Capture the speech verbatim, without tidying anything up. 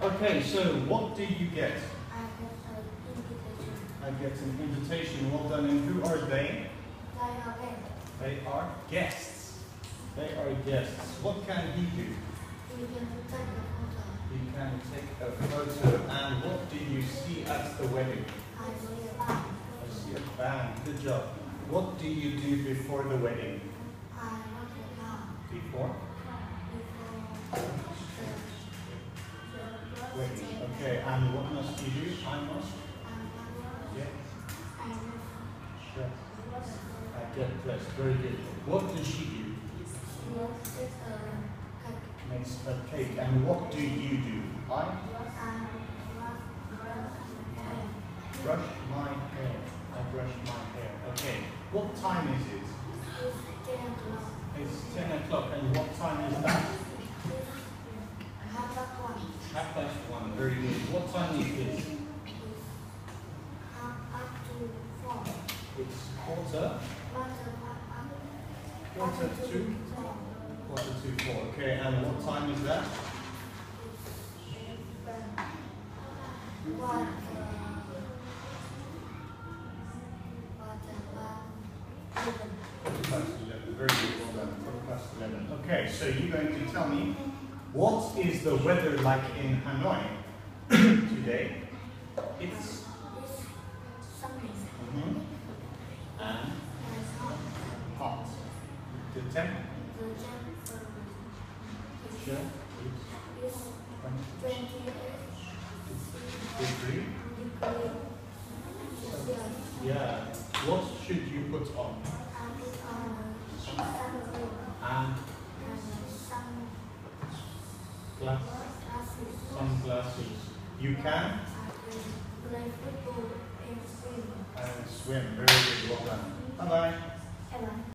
Okay, so what do you get? I get an invitation. I get an invitation. Well done. And who are they? They are guests. They are guests. They are guests. What can he do? You can take a photo. He can take a photo. And what do you see at the wedding? I see a band. I see a band. Good job. What do you do before the wedding? I lock the car. Before? Before the Wedding. Okay, and what must you do? I must? Yeah. I Sure. I get dressed. Very good. What does she do? It's a cake. Makes a cake. And what do you do? I I brush my hair. I brush my hair. Okay. What time is it? It's ten o'clock. It's ten o'clock. And what time is that? Half past one. Half past one. Very good. What time is this? Half up to four. It's quarter. Quarter up. Quarter to four. quarter to four. Okay. And what time is that? Quarter. Quarter past eleven. Very good. Well done. Quarter past eleven. Okay. So you're going to tell me what is the weather like in Hanoi today? It's It's sunny. mhm, and It's hot. hot. The temp The temperature Sure. is twenty-eight degree. degrees Celsius. Yeah. What should you put on? And it's on sunroof And and sun glass, glasses. sunglasses. You can And play football and swim. and swim. Very good. Well done. Bye bye. Hello.